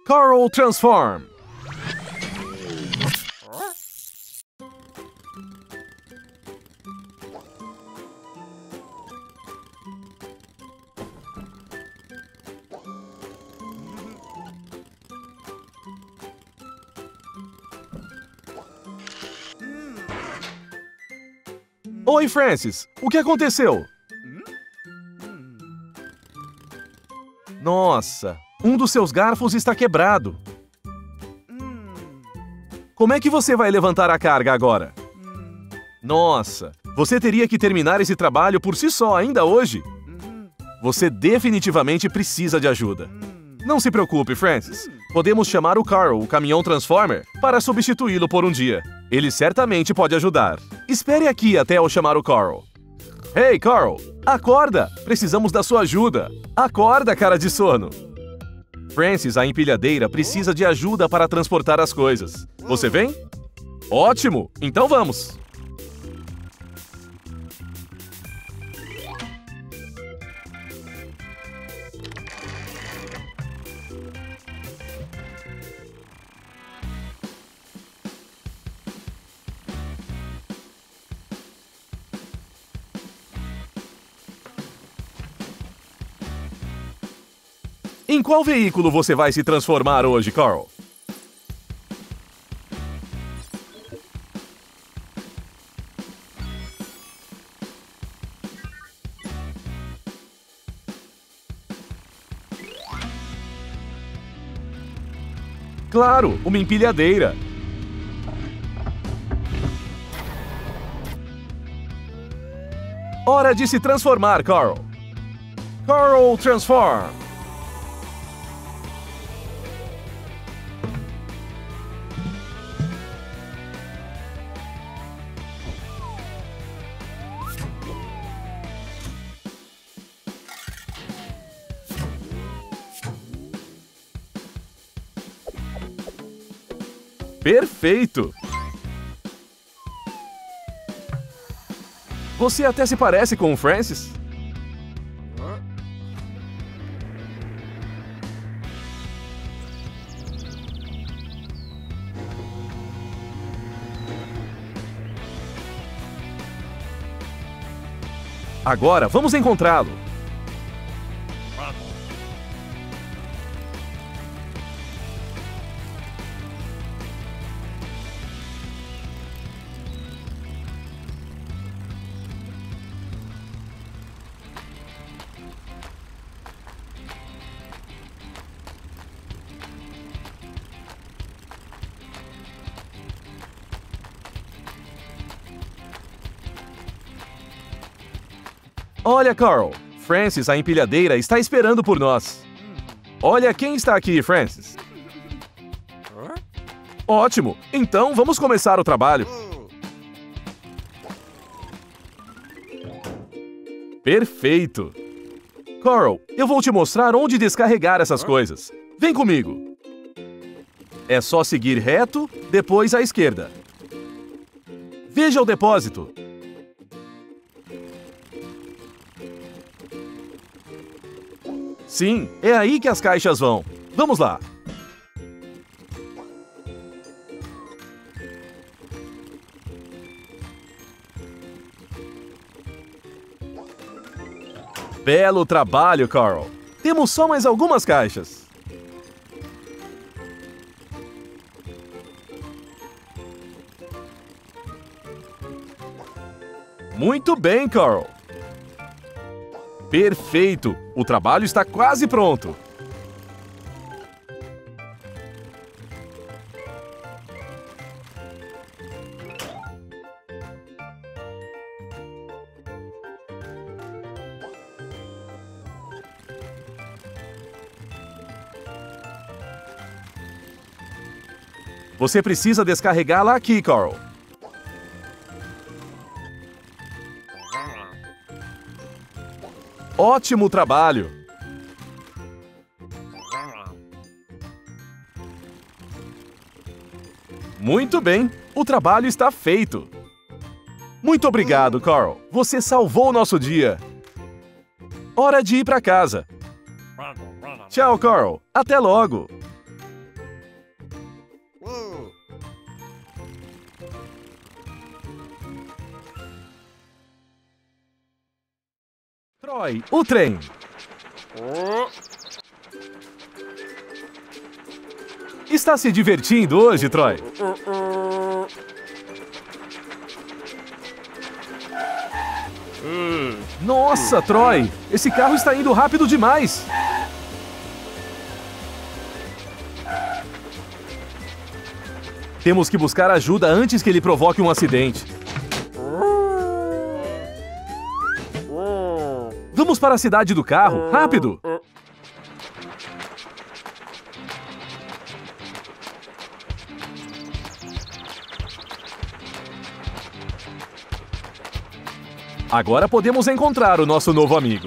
Carl Transform. Oi, Francis. O que aconteceu? Nossa, um dos seus garfos está quebrado. Como é que você vai levantar a carga agora? Nossa, você teria que terminar esse trabalho por si só ainda hoje. Você definitivamente precisa de ajuda. Não se preocupe, Francis. Podemos chamar o Carl, o caminhão Transformer, para substituí-lo por um dia. Ele certamente pode ajudar. Espere aqui até eu chamar o Carl. Hey, Carl! Acorda! Precisamos da sua ajuda! Acorda, cara de sono! Francis, a empilhadeira, precisa de ajuda para transportar as coisas. Você vem? Ótimo! Então vamos! Em qual veículo você vai se transformar hoje, Carl? Claro, uma empilhadeira. Hora de se transformar, Carl. Carl Transform. Perfeito! Você até se parece com o Francis. Agora, vamos encontrá-lo. Olha, Carl, Francis, a empilhadeira, está esperando por nós. Olha quem está aqui, Francis. Ótimo, então vamos começar o trabalho. Perfeito. Carl, eu vou te mostrar onde descarregar essas coisas. Vem comigo. É só seguir reto, depois à esquerda. Veja o depósito. Sim, é aí que as caixas vão. Vamos lá. Belo trabalho, Carl. Temos só mais algumas caixas. Muito bem, Carl. Perfeito! O trabalho está quase pronto. Você precisa descarregá-la aqui, Carl. Ótimo trabalho! Muito bem, o trabalho está feito. Muito obrigado, Carl. Você salvou o nosso dia. Hora de ir para casa. Tchau, Carl. Até logo. Troy, o trem. Está se divertindo hoje, Troy? Nossa, Troy! Esse carro está indo rápido demais! Temos que buscar ajuda antes que ele provoque um acidente. Vamos para a cidade do carro, rápido! Agora podemos encontrar o nosso novo amigo.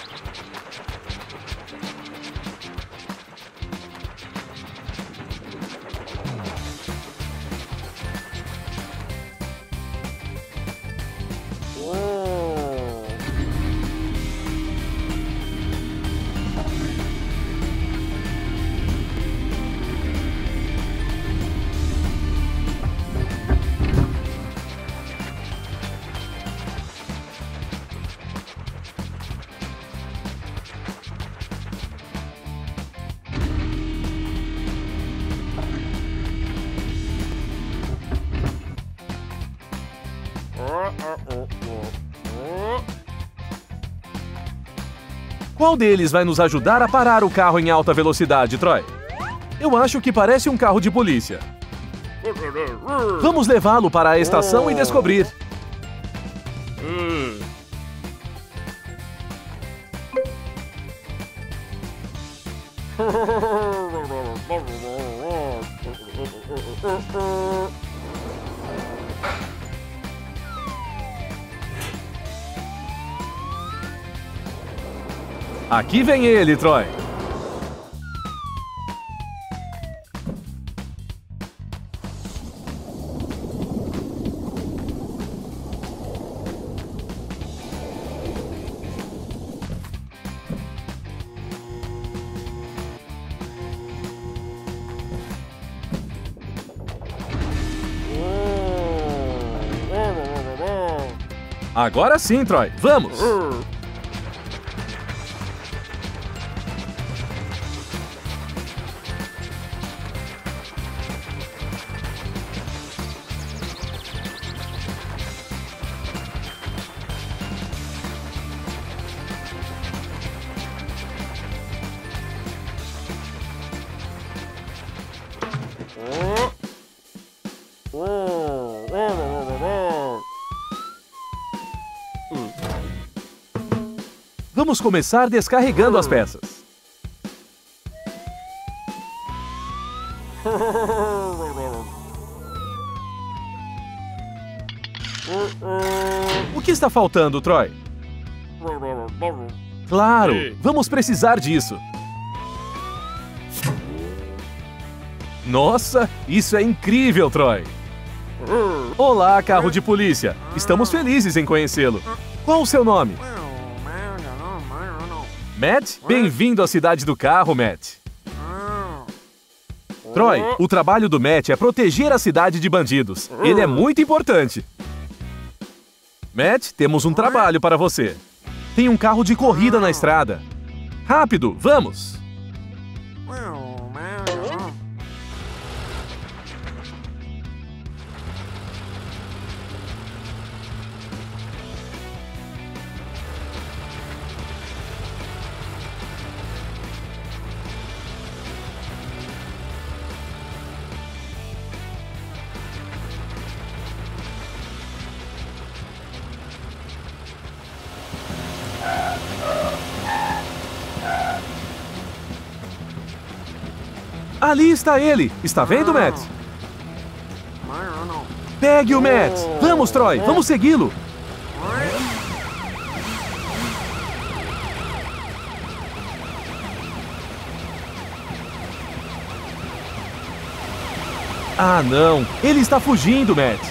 Qual deles vai nos ajudar a parar o carro em alta velocidade, Troy? Eu acho que parece um carro de polícia. Vamos levá-lo para a estação e descobrir. Aqui vem ele, Troy. Agora sim, Troy. Vamos! Vamos começar descarregando as peças. O que está faltando, Troy? Claro, vamos precisar disso. Nossa, isso é incrível, Troy. Olá, carro de polícia. Estamos felizes em conhecê-lo. Qual o seu nome? Matt? Bem-vindo à cidade do carro, Matt. Troy, o trabalho do Matt é proteger a cidade de bandidos. Ele é muito importante. Matt, temos um trabalho para você. Tem um carro de corrida na estrada. Rápido, vamos! Ali está ele! Está vendo, Matt? Pegue o Matt! Vamos, Troy! Vamos segui-lo! Ah, não! Ele está fugindo, Matt!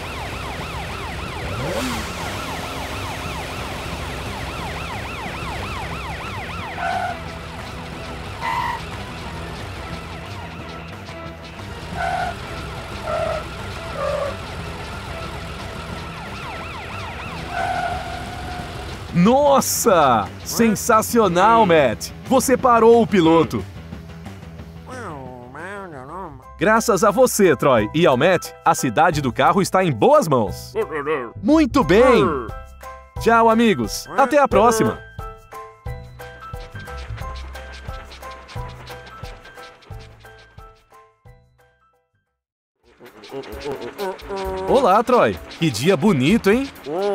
Nossa! Sensacional, Matt! Você parou o piloto. Graças a você, Troy, e ao Matt, a cidade do carro está em boas mãos. Muito bem! Tchau, amigos! Até a próxima! Olá, Troy! Que dia bonito, hein?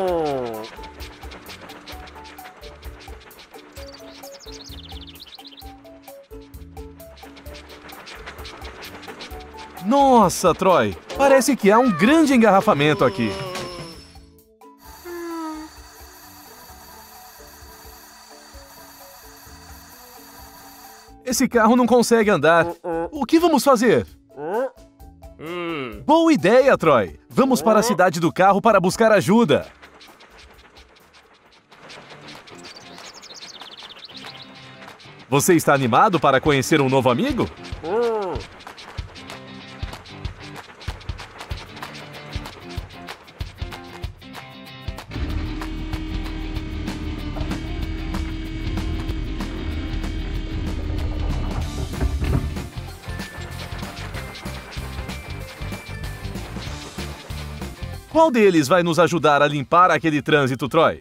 Nossa, Troy! Parece que há um grande engarrafamento aqui. Esse carro não consegue andar. O que vamos fazer? Boa ideia, Troy! Vamos para a cidade do carro para buscar ajuda. Você está animado para conhecer um novo amigo? Qual deles vai nos ajudar a limpar aquele trânsito, Troy?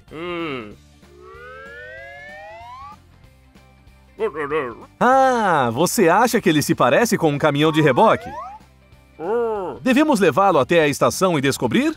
Ah, você acha que ele se parece com um caminhão de reboque? Devemos levá-lo até a estação e descobrir?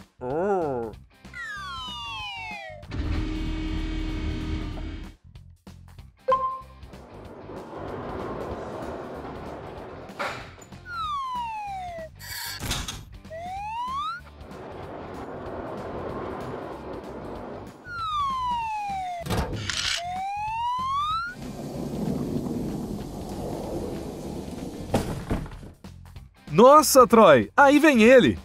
Nossa, Troy! Aí vem ele!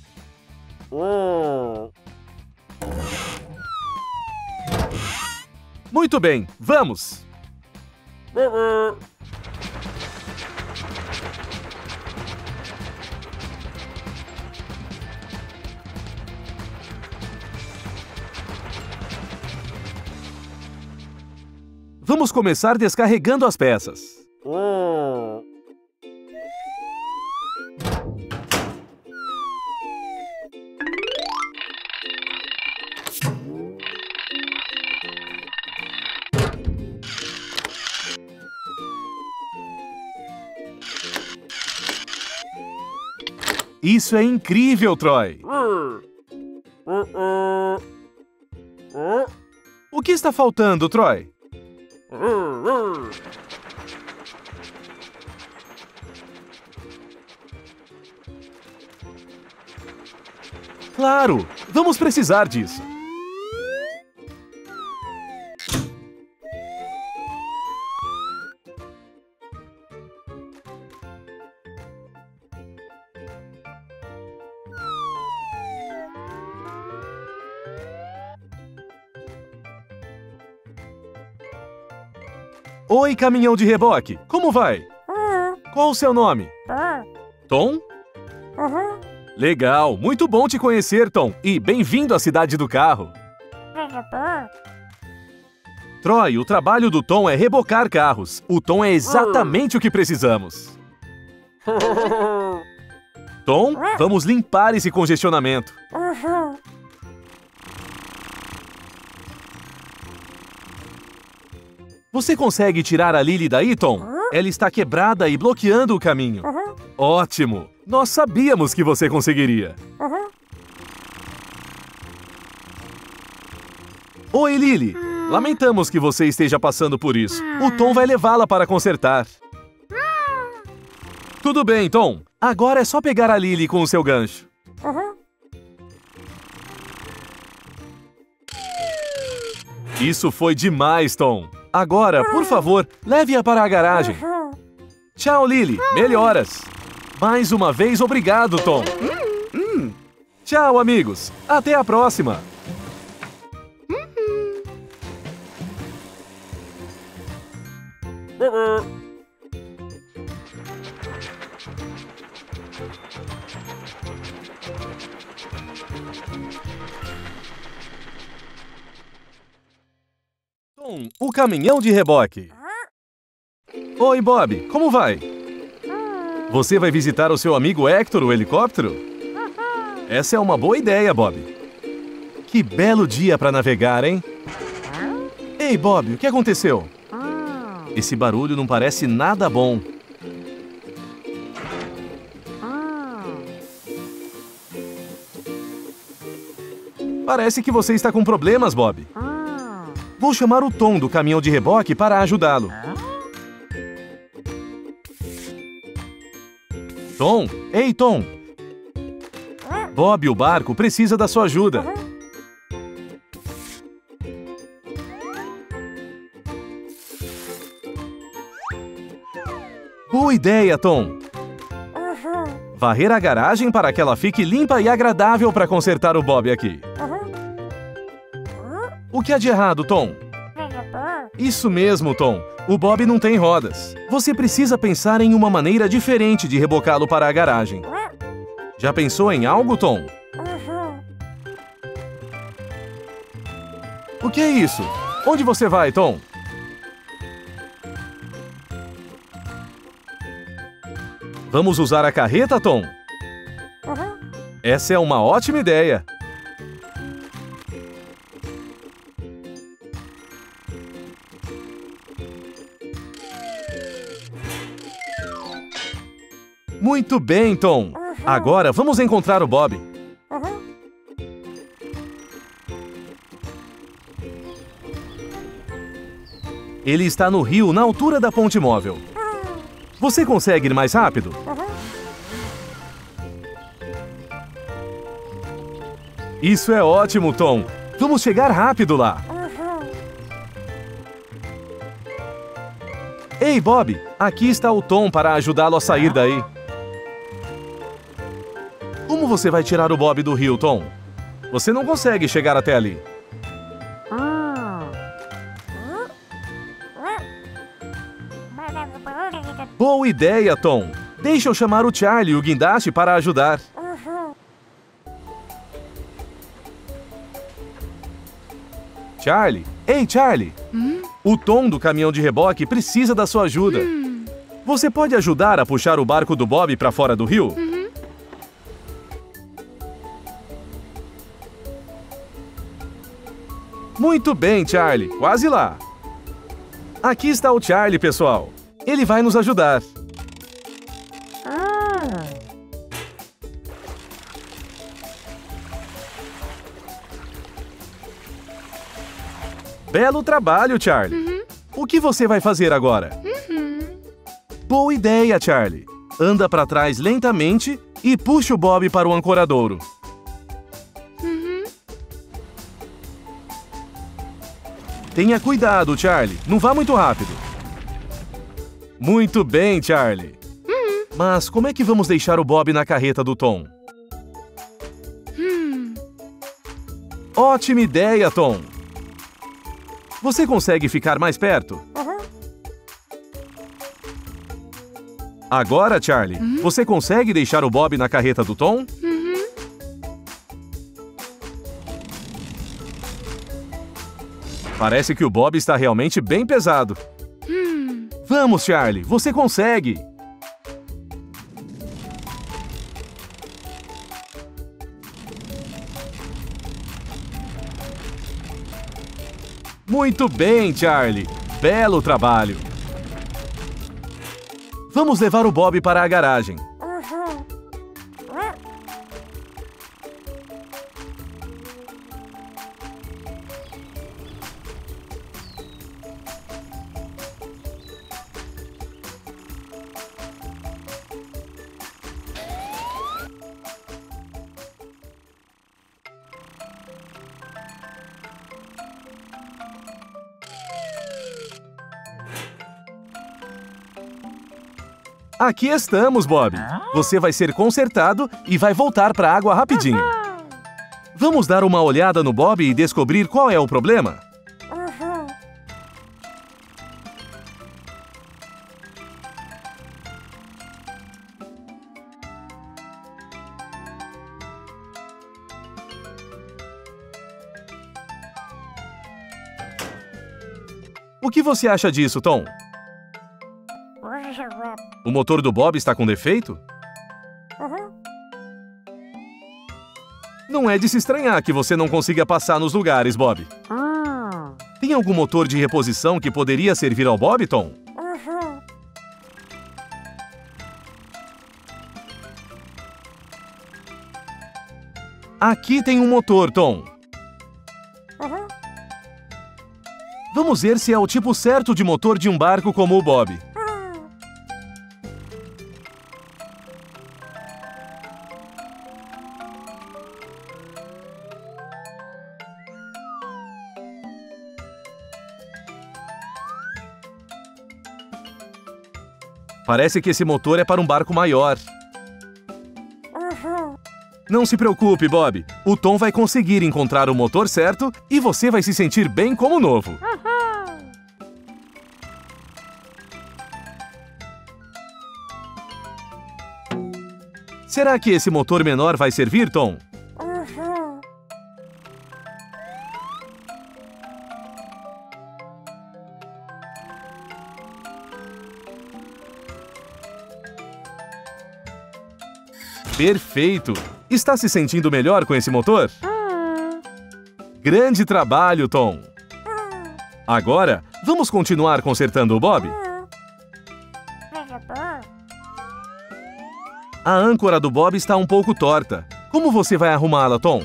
Muito bem, vamos! Vamos começar descarregando as peças. Isso é incrível, Troy! O que está faltando, Troy? Claro! Vamos precisar disso! Oi, caminhão de reboque! Como vai? Qual o seu nome? Tom? Legal! Muito bom te conhecer, Tom! E bem-vindo à cidade do carro! Troy, o trabalho do Tom é rebocar carros. O Tom é exatamente o que precisamos. Tom, vamos limpar esse congestionamento. Você consegue tirar a Lily daí, Tom? Ela está quebrada e bloqueando o caminho. Ótimo! Nós sabíamos que você conseguiria. Oi, Lily. Lamentamos que você esteja passando por isso. O Tom vai levá-la para consertar. Tudo bem, Tom. Agora é só pegar a Lily com o seu gancho. Isso foi demais, Tom. Agora, por favor, leve-a para a garagem. Tchau, Lily. Melhoras. Mais uma vez, obrigado, Tom. Tchau, amigos. Até a próxima. Tom, o caminhão de reboque. Oi, Bob, como vai? Você vai visitar o seu amigo Hector, o helicóptero? Essa é uma boa ideia, Bob. Que belo dia para navegar, hein? Ei, Bob, o que aconteceu? Esse barulho não parece nada bom. Parece que você está com problemas, Bob. Vou chamar o Tom do caminhão de reboque para ajudá-lo. Tom? Ei, Tom! Bob, o barco, precisa da sua ajuda. Boa ideia, Tom! Varrer a garagem para que ela fique limpa e agradável para consertar o Bob aqui. O que há de errado, Tom? Isso mesmo, Tom. O Bob não tem rodas. Você precisa pensar em uma maneira diferente de rebocá-lo para a garagem. Já pensou em algo, Tom? O que é isso? Onde você vai, Tom? Vamos usar a carreta, Tom? Essa é uma ótima ideia. Muito bem, Tom. Agora vamos encontrar o Bob. Ele está no rio, na altura da ponte móvel. Você consegue ir mais rápido? Isso é ótimo, Tom. Vamos chegar rápido lá. Ei, Bob, aqui está o Tom para ajudá-lo a sair daí. Como você vai tirar o Bob do rio, Tom? Você não consegue chegar até ali. Boa ideia, Tom. Deixa eu chamar o Charlie e o guindaste para ajudar. Charlie? Ei, Charlie! O Tom do caminhão de reboque precisa da sua ajuda. Você pode ajudar a puxar o barco do Bob para fora do rio? Muito bem, Charlie. Quase lá. Aqui está o Charlie, pessoal. Ele vai nos ajudar. Belo trabalho, Charlie. O que você vai fazer agora? Boa ideia, Charlie. Anda para trás lentamente e puxa o Bob para o ancoradouro. Tenha cuidado, Charlie. Não vá muito rápido. Muito bem, Charlie. Mas como é que vamos deixar o Bob na carreta do Tom? Ótima ideia, Tom. Você consegue ficar mais perto? Agora, Charlie, você consegue deixar o Bob na carreta do Tom? Parece que o Bob está realmente bem pesado. Vamos, Charlie, você consegue! Muito bem, Charlie! Belo trabalho! Vamos levar o Bob para a garagem. Aqui estamos, Bob. Você vai ser consertado e vai voltar para a água rapidinho. Vamos dar uma olhada no Bob e descobrir qual é o problema? O que você acha disso, Tom? O motor do Bob está com defeito? Não é de se estranhar que você não consiga passar nos lugares, Bob. Tem algum motor de reposição que poderia servir ao Bob, Tom? Aqui tem um motor, Tom. Vamos ver se é o tipo certo de motor de um barco como o Bob. Parece que esse motor é para um barco maior. Não se preocupe, Bob. O Tom vai conseguir encontrar o motor certo e você vai se sentir bem como novo. Será que esse motor menor vai servir, Tom? Perfeito! Está se sentindo melhor com esse motor? Grande trabalho, Tom! Agora, vamos continuar consertando o Bob? A âncora do Bob está um pouco torta. Como você vai arrumá-la, Tom?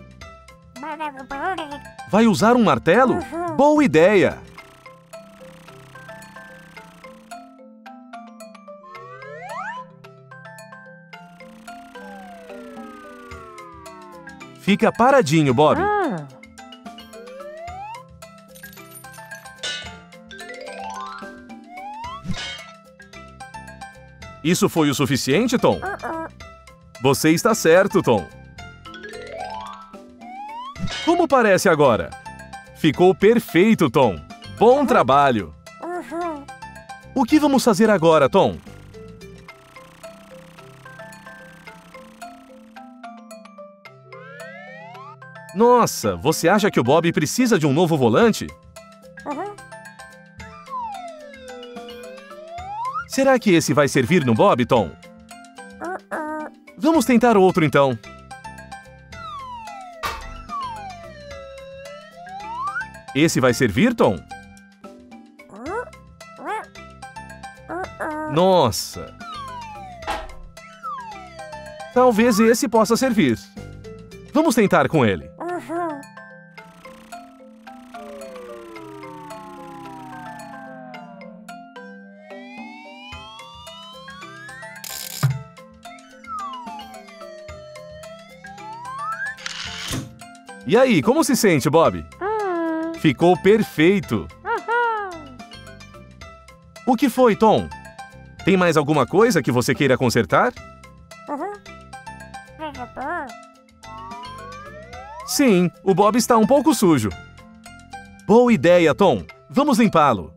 Vai usar um martelo? Boa ideia! Fica paradinho, Bob. Isso foi o suficiente, Tom? Você está certo, Tom. Como parece agora? Ficou perfeito, Tom. Bom trabalho. O que vamos fazer agora, Tom? Nossa, você acha que o Bob precisa de um novo volante? Será que esse vai servir no Bob, Tom? Vamos tentar outro, então. Esse vai servir, Tom? Nossa! Talvez esse possa servir. Vamos tentar com ele. E aí, como se sente, Bob? Ficou perfeito. O que foi, Tom? Tem mais alguma coisa que você queira consertar? Sim, o Bob está um pouco sujo. Boa ideia, Tom. Vamos limpá-lo.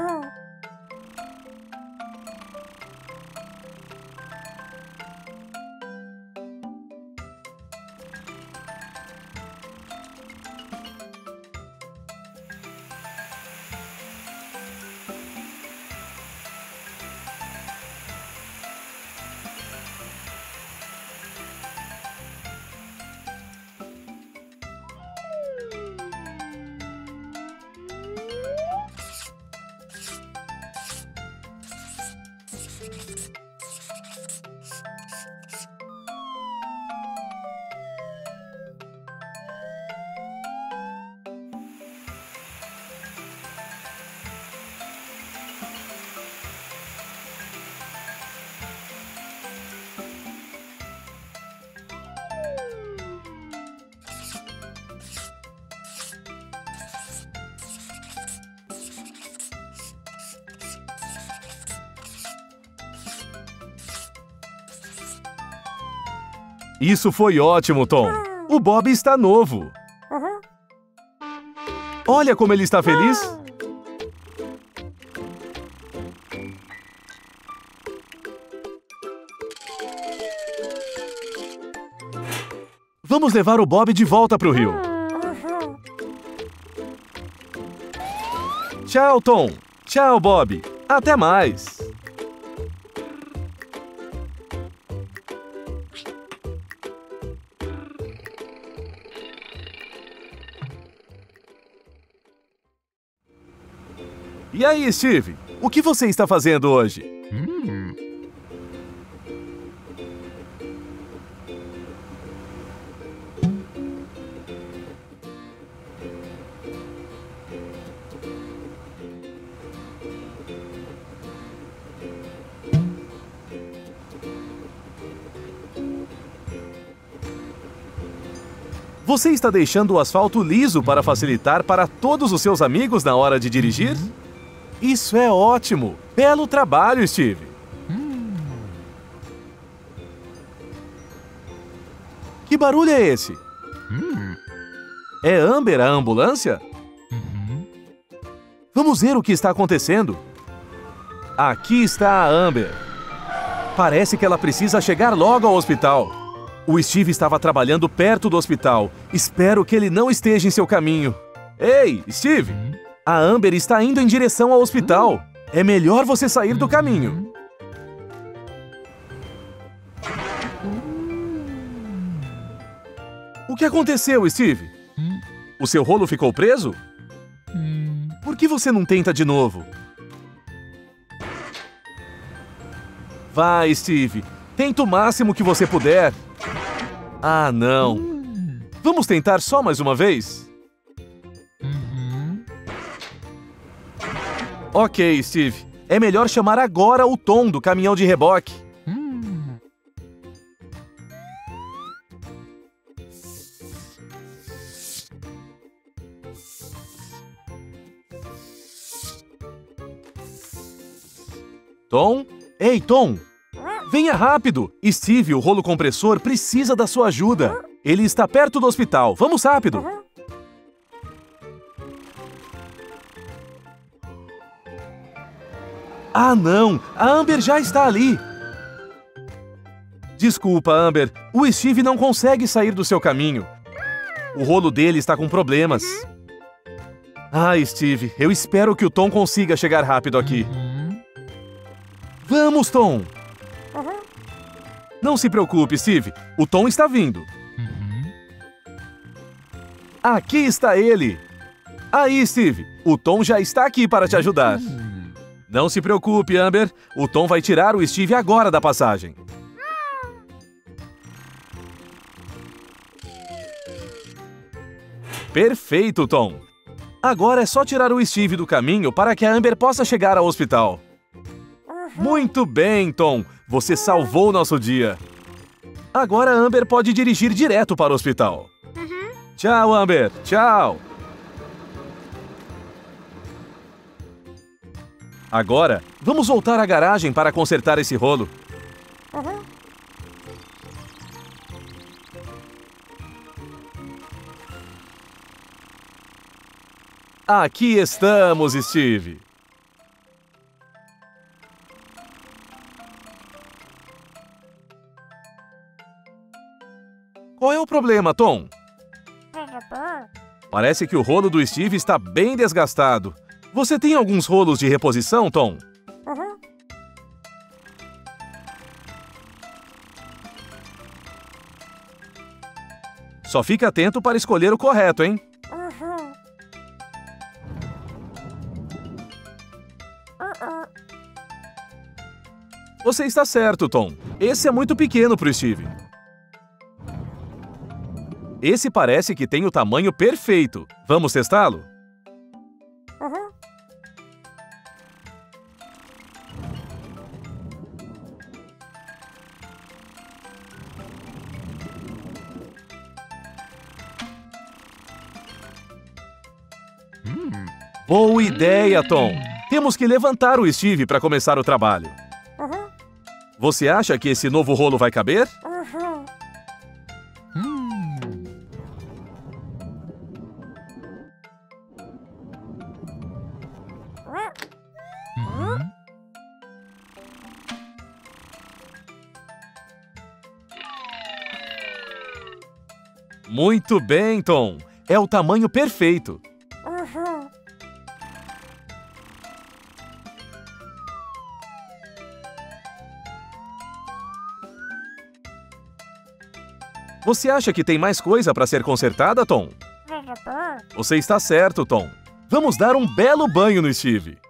Isso foi ótimo, Tom. O Bob está novo. Olha como ele está feliz. Vamos levar o Bob de volta para o rio. Tchau, Tom. Tchau, Bob. Até mais. E aí, Steve? O que você está fazendo hoje? Você está deixando o asfalto liso para facilitar para todos os seus amigos na hora de dirigir? Isso é ótimo! Belo trabalho, Steve! Que barulho é esse? É Amber, a ambulância? Vamos ver o que está acontecendo. Aqui está a Amber. Parece que ela precisa chegar logo ao hospital. O Steve estava trabalhando perto do hospital. Espero que ele não esteja em seu caminho. Ei, Steve! A Amber está indo em direção ao hospital. É melhor você sair do caminho. O que aconteceu, Steve? O seu rolo ficou preso? Por que você não tenta de novo? Vai, Steve. Tenta o máximo que você puder. Ah, não. Vamos tentar só mais uma vez? Ok, Steve. É melhor chamar agora o Tom do caminhão de reboque. Tom? Ei, Tom! Venha rápido! Steve, o rolo compressor, precisa da sua ajuda. Ele está perto do hospital. Vamos rápido! Ah, não! A Amber já está ali! Desculpa, Amber. O Steve não consegue sair do seu caminho. O rolo dele está com problemas. Ah, Steve, eu espero que o Tom consiga chegar rápido aqui. Vamos, Tom! Não se preocupe, Steve. O Tom está vindo. Aqui está ele! Aí, Steve. O Tom já está aqui para te ajudar. Não se preocupe, Amber. O Tom vai tirar o Steve agora da passagem. Perfeito, Tom. Agora é só tirar o Steve do caminho para que a Amber possa chegar ao hospital. Muito bem, Tom. Você salvou nosso dia. Agora a Amber pode dirigir direto para o hospital. Tchau, Amber. Tchau. Agora, vamos voltar à garagem para consertar esse rolo. Aqui estamos, Steve. Qual é o problema, Tom? Parece que o rolo do Steve está bem desgastado. Você tem alguns rolos de reposição, Tom? Só fique atento para escolher o correto, hein? Você está certo, Tom. Esse é muito pequeno para o Steve. Esse parece que tem o tamanho perfeito. Vamos testá-lo? Boa ideia, Tom. Temos que levantar o Steve para começar o trabalho. Você acha que esse novo rolo vai caber? Muito bem, Tom. É o tamanho perfeito. Você acha que tem mais coisa para ser consertada, Tom? Você está certo, Tom. Vamos dar um belo banho no Steve.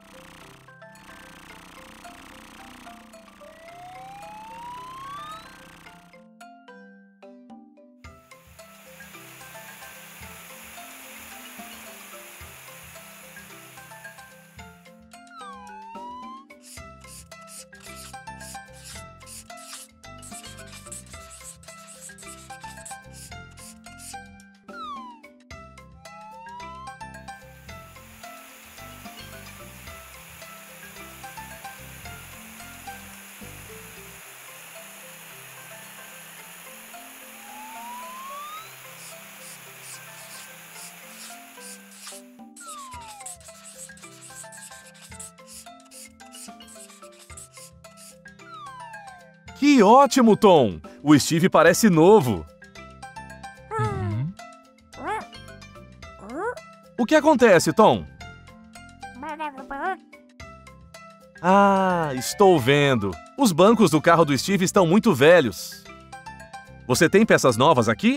Que ótimo, Tom! O Steve parece novo. O que acontece, Tom? Ah, estou vendo. Os bancos do carro do Steve estão muito velhos. Você tem peças novas aqui?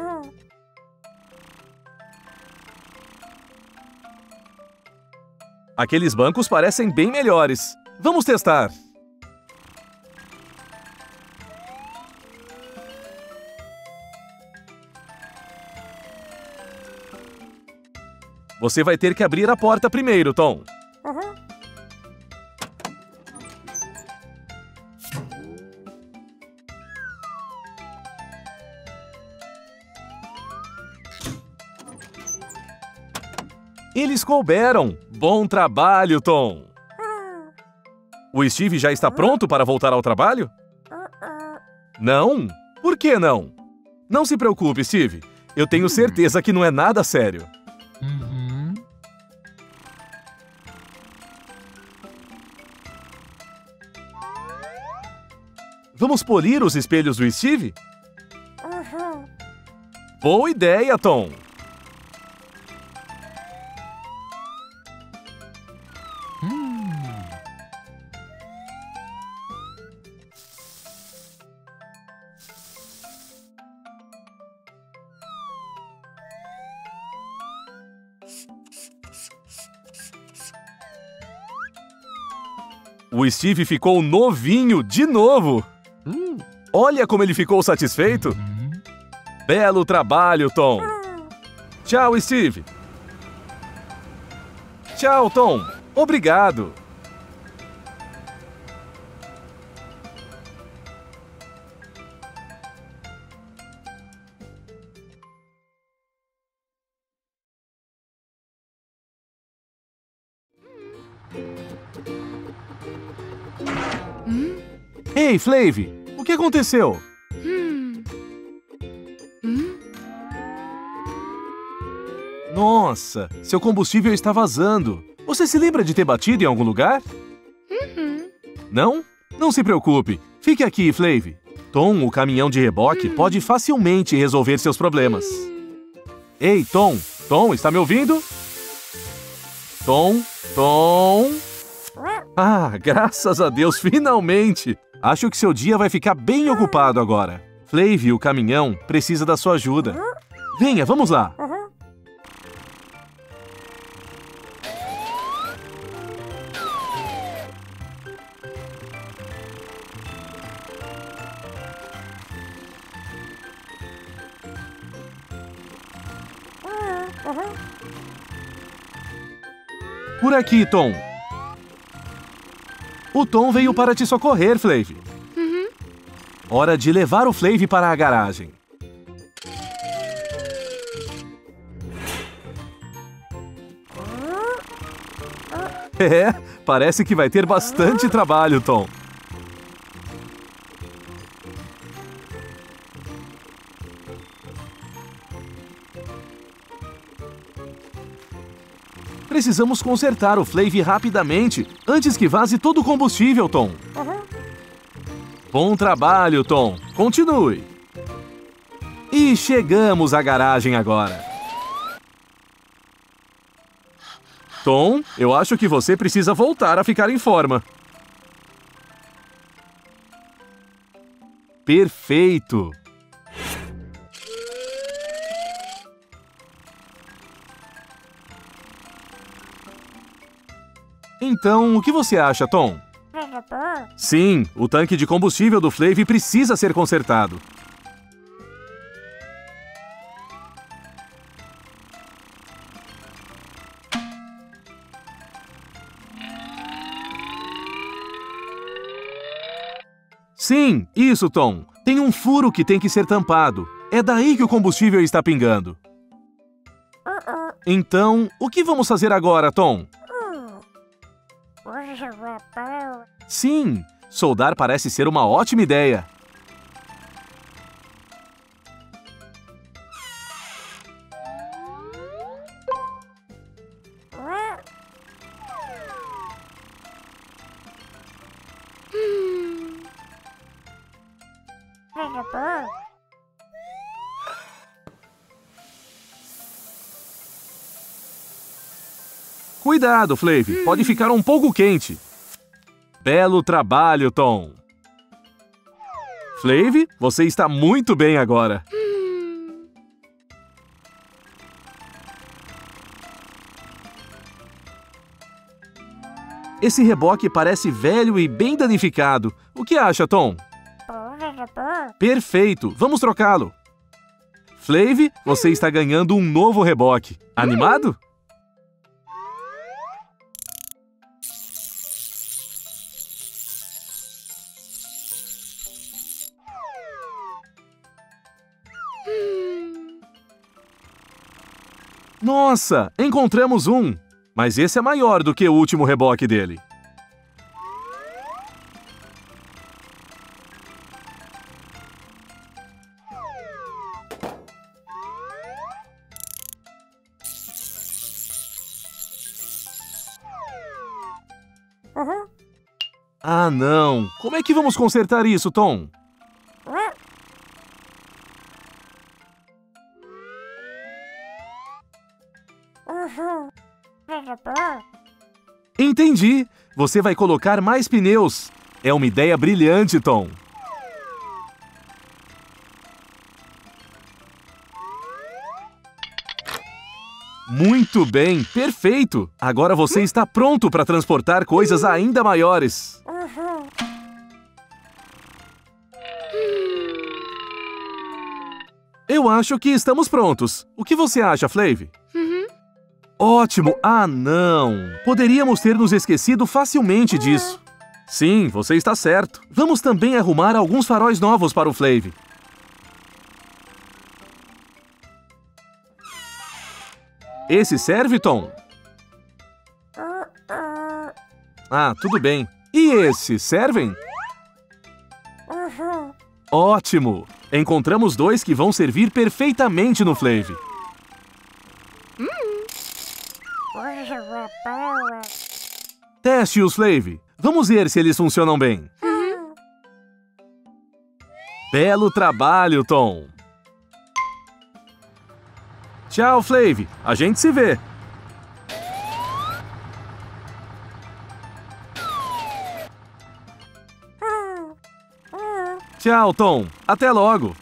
Aqueles bancos parecem bem melhores. Vamos testar. Você vai ter que abrir a porta primeiro, Tom. Eles couberam. Bom trabalho, Tom. O Steve já está pronto para voltar ao trabalho? Não? Por que não? Não se preocupe, Steve. Eu tenho certeza que não é nada sério. Vamos polir os espelhos do Steve? Boa ideia, Tom. O Steve ficou novinho de novo. Olha como ele ficou satisfeito. Belo trabalho, Tom. Tchau, Steve. Tchau, Tom. Obrigado. Ei, Flavie, o que aconteceu? Nossa, seu combustível está vazando. Você se lembra de ter batido em algum lugar? Não? Não se preocupe. Fique aqui, Flavie. Tom, o caminhão de reboque, pode facilmente resolver seus problemas. Ei, Tom. Tom, está me ouvindo? Tom? Tom? Ah, graças a Deus, finalmente! Acho que seu dia vai ficar bem ocupado agora. Flavie, o caminhão, precisa da sua ajuda. Venha, vamos lá. Por aqui, Tom. O Tom veio para te socorrer, Flavie. Hora de levar o Flavie para a garagem. É, parece que vai ter bastante trabalho, Tom. Precisamos consertar o Flavie rapidamente, antes que vaze todo o combustível, Tom. Bom trabalho, Tom. Continue. E chegamos à garagem agora. Tom, eu acho que você precisa voltar a ficar em forma. Perfeito. Então, o que você acha, Tom? Sim, o tanque de combustível do Flavie precisa ser consertado. Sim, isso, Tom. Tem um furo que tem que ser tampado. É daí que o combustível está pingando. Então, o que vamos fazer agora, Tom? Sim, soldar parece ser uma ótima ideia. Cuidado, Flavie, pode ficar um pouco quente. Belo trabalho, Tom. Flavie, você está muito bem agora. Esse reboque parece velho e bem danificado. O que acha, Tom? Perfeito, vamos trocá-lo. Flavie, você está ganhando um novo reboque. Animado? Nossa, encontramos um! Mas esse é maior do que o último reboque dele. Ah, não! Como é que vamos consertar isso, Tom? Entendi! Você vai colocar mais pneus. É uma ideia brilhante, Tom. Muito bem, perfeito! Agora você está pronto para transportar coisas ainda maiores. Eu acho que estamos prontos. O que você acha, Flavie? Ótimo! Ah, não! Poderíamos ter nos esquecido facilmente disso. Sim, você está certo. Vamos também arrumar alguns faróis novos para o Flavie. Esse serve, Tom? Ah, tudo bem. E esse, servem? Ótimo! Encontramos dois que vão servir perfeitamente no Flavie. Teste-os, Flavie. Vamos ver se eles funcionam bem. Belo trabalho, Tom. Tchau, Flavie. A gente se vê. Tchau, Tom. Até logo.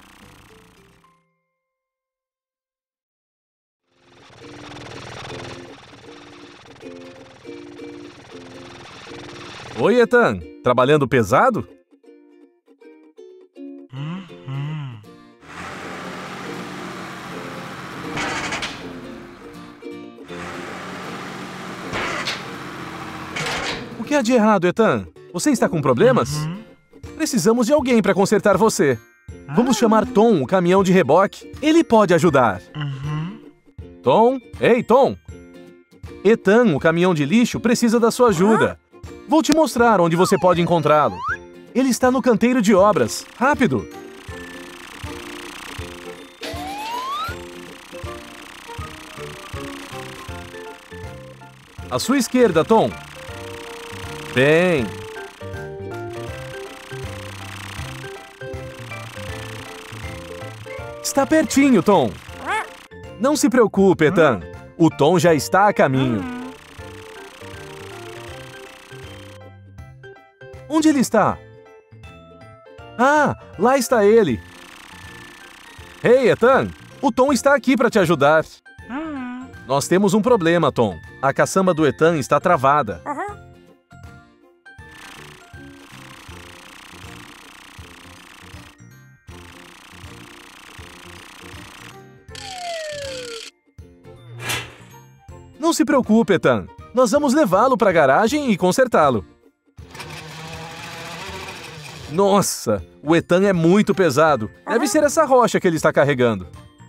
Oi, Ethan. Trabalhando pesado? O que há de errado, Ethan? Você está com problemas? Precisamos de alguém para consertar você. Vamos chamar Tom, o caminhão de reboque. Ele pode ajudar. Tom? Ei, Tom! Ethan, o caminhão de lixo, precisa da sua ajuda. Vou te mostrar onde você pode encontrá-lo. Ele está no canteiro de obras. Rápido! À sua esquerda, Tom. Bem. Está pertinho, Tom. Não se preocupe, Ethan. O Tom já está a caminho. Onde ele está? Ah, lá está ele. Ei, Ethan, o Tom está aqui para te ajudar. Nós temos um problema, Tom. A caçamba do Ethan está travada. Não se preocupe, Ethan. Nós vamos levá-lo para a garagem e consertá-lo. Nossa, o Ethan é muito pesado. Deve ser essa rocha que ele está carregando.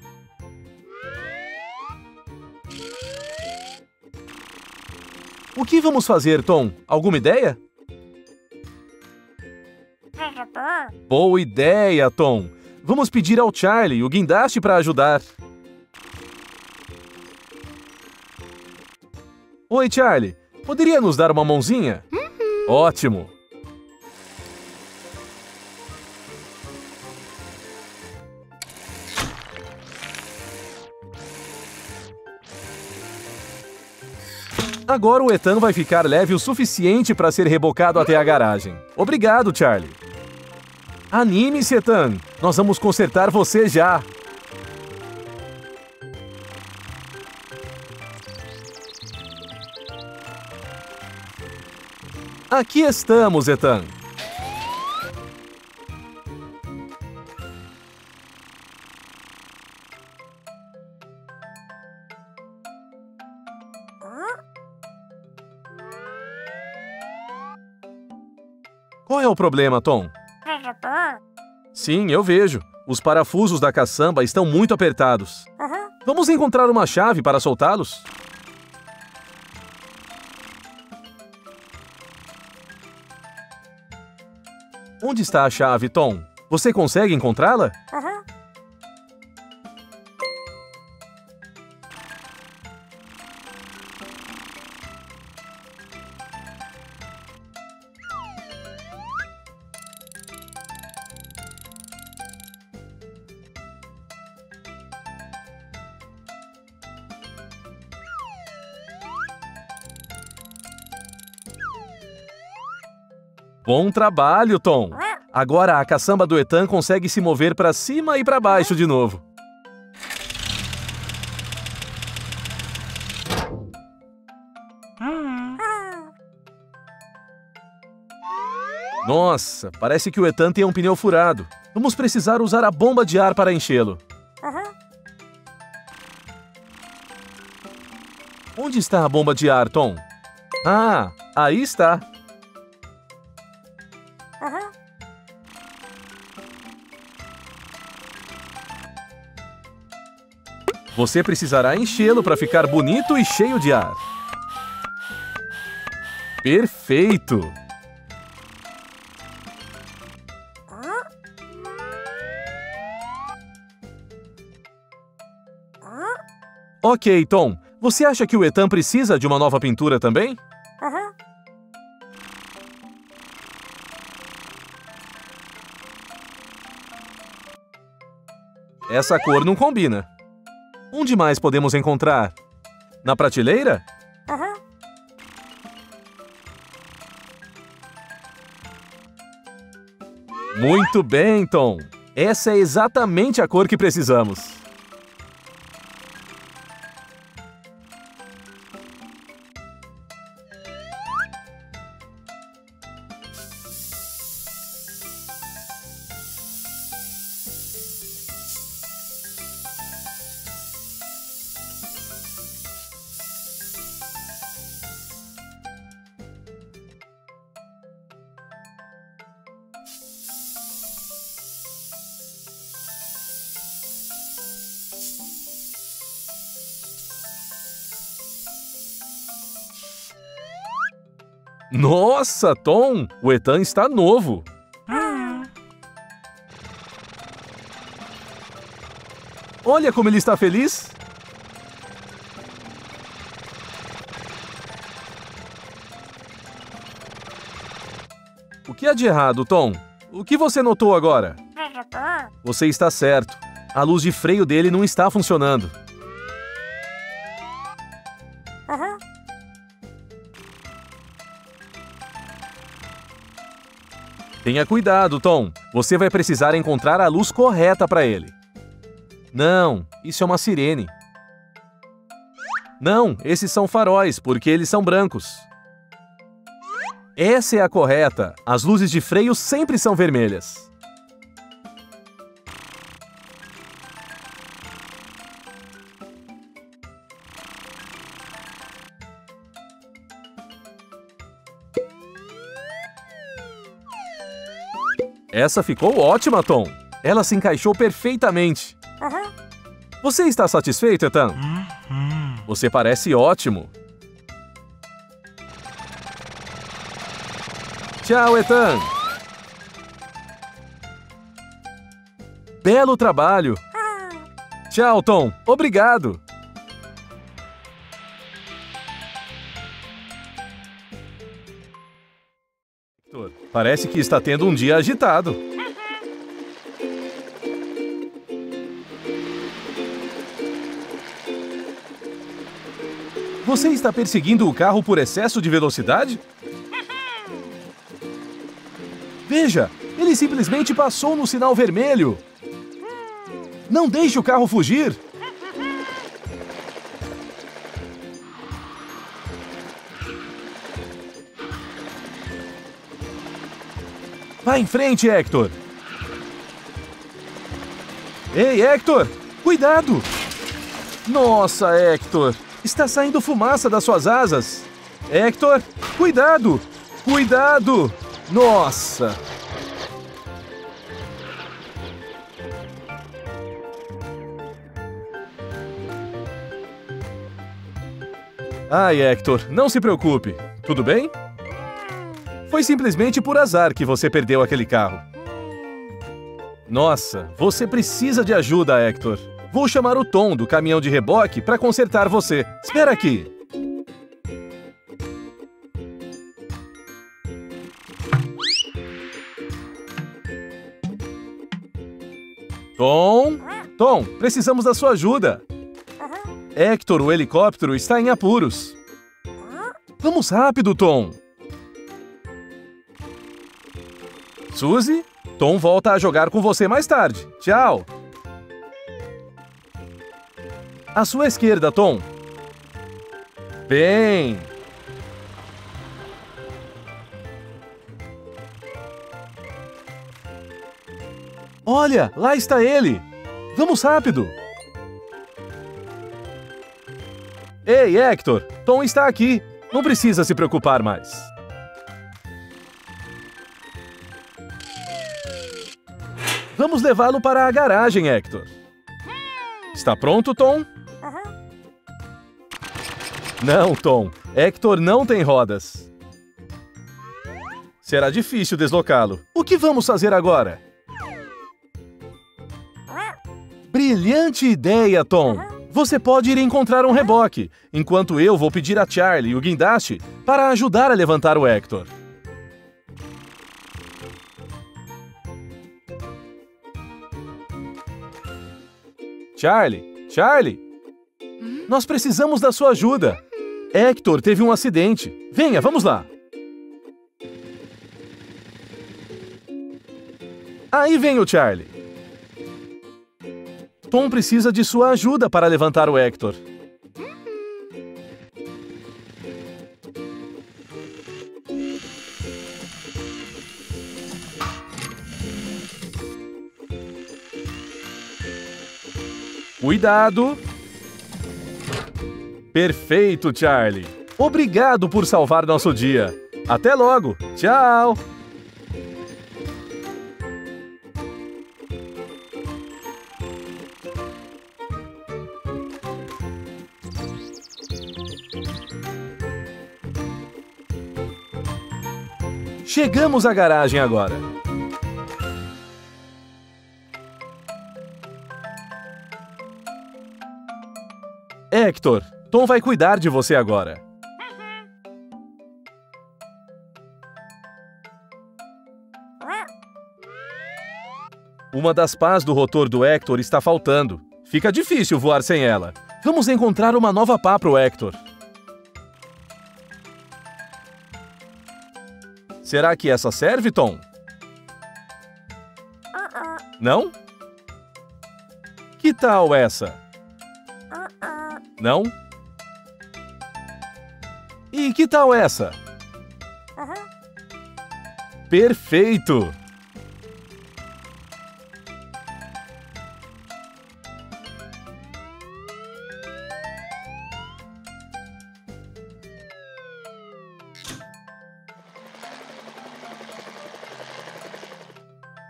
O que vamos fazer, Tom? Alguma ideia? Boa ideia, Tom. Vamos pedir ao Charlie, o guindaste, para ajudar. Oi, Charlie. Poderia nos dar uma mãozinha? Ótimo. Agora o Ethan vai ficar leve o suficiente para ser rebocado até a garagem. Obrigado, Charlie. Anime-se, Ethan. Nós vamos consertar você já. Aqui estamos, Ethan. Qual é o problema, Tom? Sim, eu vejo. Os parafusos da caçamba estão muito apertados. Vamos encontrar uma chave para soltá-los? Onde está a chave, Tom? Você consegue encontrá-la? Bom trabalho, Tom! Agora a caçamba do Ethan consegue se mover para cima e para baixo de novo. Nossa, parece que o Ethan tem um pneu furado. Vamos precisar usar a bomba de ar para enchê-lo. Onde está a bomba de ar, Tom? Ah, aí está. Você precisará enchê-lo para ficar bonito e cheio de ar. Perfeito! Ok, Tom. Você acha que o Ethan precisa de uma nova pintura também? Essa cor não combina. Onde mais podemos encontrar? Na prateleira? Muito bem, Tom. Essa é exatamente a cor que precisamos. Nossa, Tom! O Ethan está novo! Olha como ele está feliz! O que há de errado, Tom? O que você notou agora? Você está certo. A luz de freio dele não está funcionando. Tenha cuidado, Tom. Você vai precisar encontrar a luz correta para ele. Não, isso é uma sirene. Não, esses são faróis, porque eles são brancos. Essa é a correta. As luzes de freio sempre são vermelhas. Essa ficou ótima, Tom. Ela se encaixou perfeitamente. Você está satisfeito, Ethan? Você parece ótimo. Tchau, Ethan. Belo trabalho. Tchau, Tom. Obrigado. Parece que está tendo um dia agitado. Você está perseguindo o carro por excesso de velocidade? Veja, ele simplesmente passou no sinal vermelho. Não deixe o carro fugir. Vá em frente, Hector. Ei, Hector! Cuidado! Nossa, Hector! Está saindo fumaça das suas asas. Hector, cuidado! Cuidado! Nossa! Ai, Hector, não se preocupe. Tudo bem? Foi simplesmente por azar que você perdeu aquele carro. Nossa, você precisa de ajuda, Hector. Vou chamar o Tom do caminhão de reboque para consertar você. Espera aqui. Tom? Tom, precisamos da sua ajuda. Hector, o helicóptero, está em apuros. Vamos rápido, Tom. Suzy, Tom volta a jogar com você mais tarde. Tchau. À sua esquerda, Tom. Bem. Olha, lá está ele. Vamos rápido. Ei, Hector, Tom está aqui. Não precisa se preocupar mais. Vamos levá-lo para a garagem, Hector. Está pronto, Tom? Não, Tom. Hector não tem rodas. Será difícil deslocá-lo. O que vamos fazer agora? Brilhante ideia, Tom. Você pode ir encontrar um reboque, enquanto eu vou pedir a Charlie, o guindaste, para ajudar a levantar o Hector. Charlie! Charlie! Nós precisamos da sua ajuda. Hector teve um acidente. Venha, vamos lá. Aí vem o Charlie. Tom precisa de sua ajuda para levantar o Hector. Cuidado! Perfeito, Charlie. Obrigado por salvar nosso dia. Até logo. Tchau! Chegamos à garagem agora. Hector, Tom vai cuidar de você agora. Uma das pás do rotor do Hector está faltando. Fica difícil voar sem ela. Vamos encontrar uma nova pá para o Hector. Será que essa serve, Tom? Não? Que tal essa? Não? E que tal essa? Perfeito!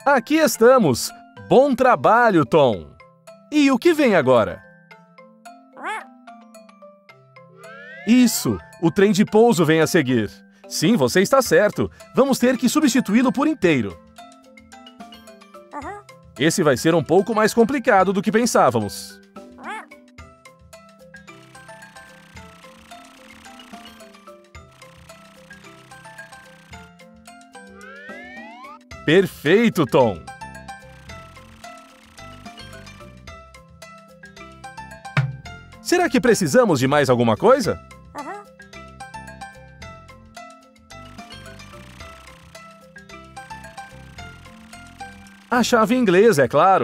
Aqui estamos! Bom trabalho, Tom! E o que vem agora? Isso! O trem de pouso vem a seguir. Sim, você está certo. Vamos ter que substituí-lo por inteiro. Esse vai ser um pouco mais complicado do que pensávamos. Perfeito, Tom! Será que precisamos de mais alguma coisa? A chave inglesa, é claro.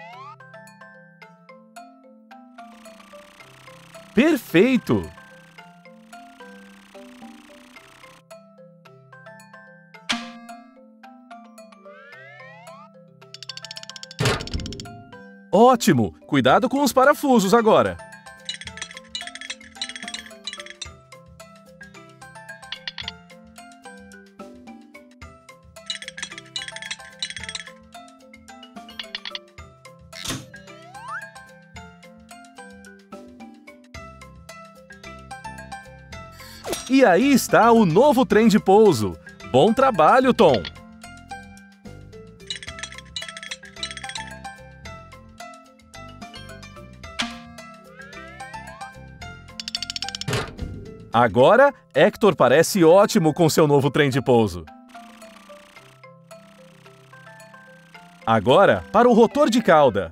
Perfeito! Ótimo! Cuidado com os parafusos agora. E aí está o novo trem de pouso. Bom trabalho, Tom! Agora, Hector parece ótimo com seu novo trem de pouso. Agora, para o rotor de cauda.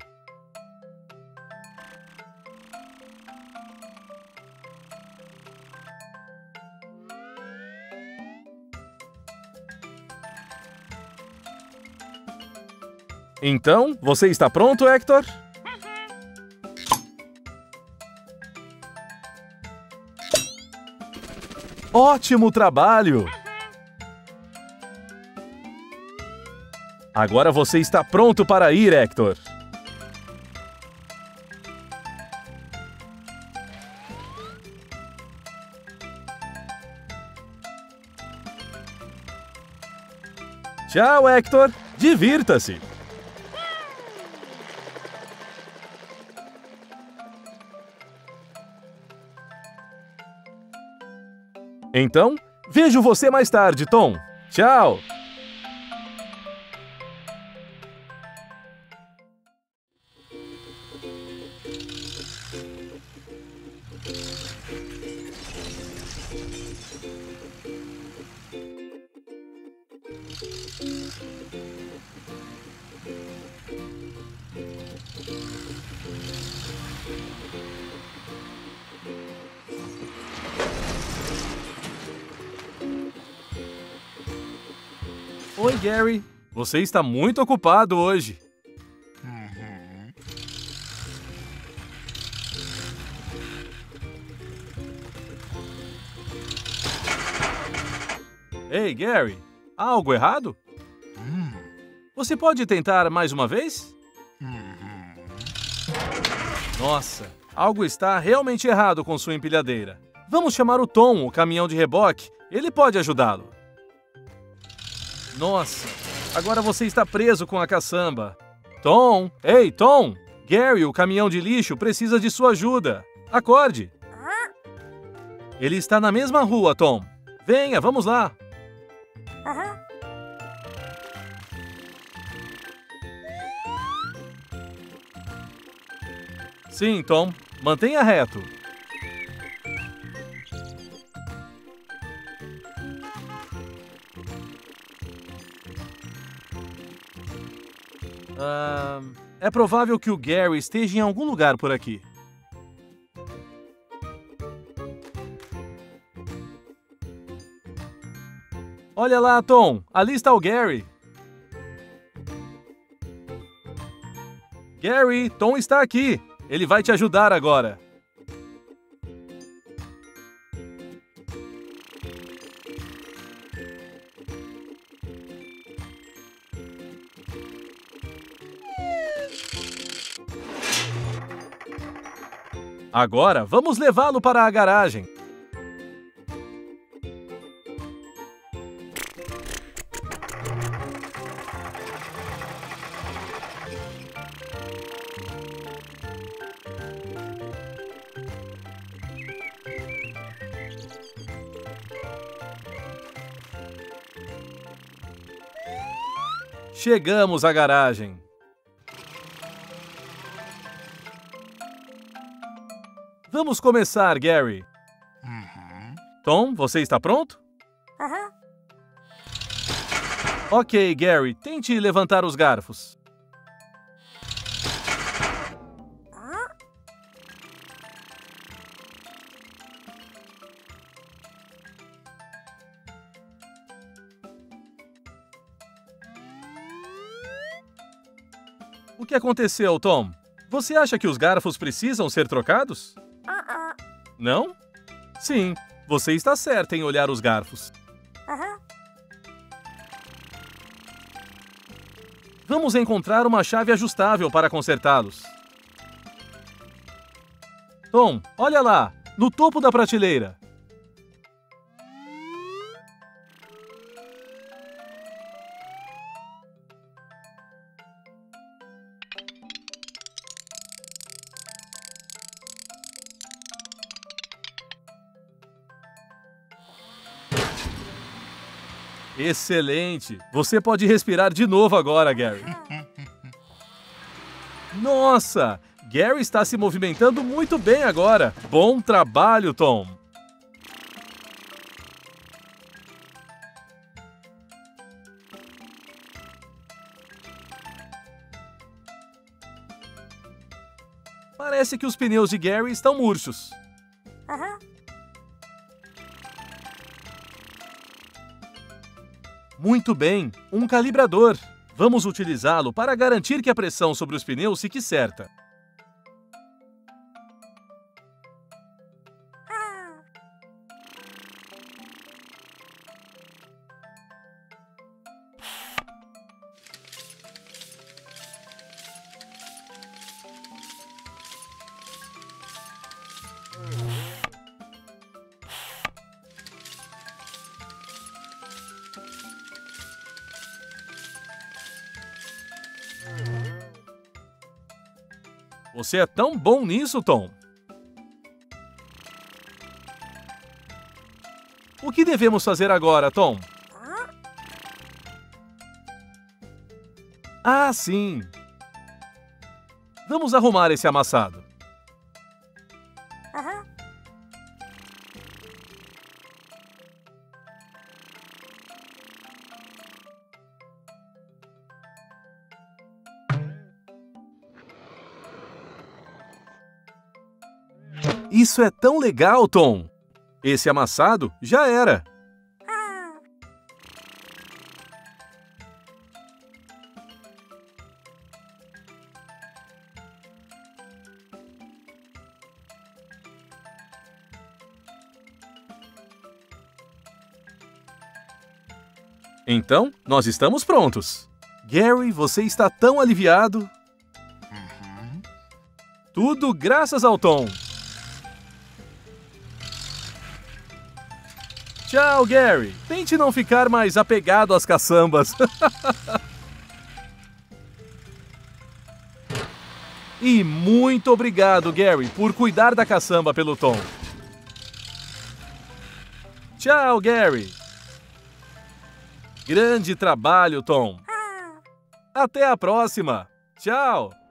Então, você está pronto, Hector? Ótimo trabalho! Agora você está pronto para ir, Hector. Tchau, Hector! Divirta-se! Então, vejo você mais tarde, Tom. Tchau! Oi, Gary. Você está muito ocupado hoje. Ei, Gary. Há algo errado? Você pode tentar mais uma vez? Nossa, algo está realmente errado com sua empilhadeira. Vamos chamar o Tom, o caminhão de reboque. Ele pode ajudá-lo. Nossa, agora você está preso com a caçamba. Tom! Ei, Tom! Gary, o caminhão de lixo, precisa de sua ajuda. Acorde! Ele está na mesma rua, Tom. Venha, vamos lá. Sim, Tom. Mantenha reto. É provável que o Gary esteja em algum lugar por aqui. Olha lá, Tom. Ali está o Gary. Gary, Tom está aqui. Ele vai te ajudar agora. Agora, vamos levá-lo para a garagem. Chegamos à garagem. Vamos começar, Gary. Tom, você está pronto? Ok, Gary, tente levantar os garfos. O que aconteceu, Tom? Você acha que os garfos precisam ser trocados? Não? Sim, você está certo em olhar os garfos. Vamos encontrar uma chave ajustável para consertá-los. Tom, olha lá, no topo da prateleira. Excelente! Você pode respirar de novo agora, Gary. Nossa! Gary está se movimentando muito bem agora. Bom trabalho, Tom! Parece que os pneus de Gary estão murchos. Muito bem, um calibrador. Vamos utilizá-lo para garantir que a pressão sobre os pneus fique certa. Você é tão bom nisso, Tom. O que devemos fazer agora, Tom? Ah, sim! Vamos arrumar esse amassado. Isso é tão legal, Tom! Esse amassado já era. Então, nós estamos prontos. Gary, você está tão aliviado. Tudo graças ao Tom. Tchau, Gary. Tente não ficar mais apegado às caçambas. E muito obrigado, Gary, por cuidar da caçamba pelo Tom. Tchau, Gary. Grande trabalho, Tom. Até a próxima. Tchau.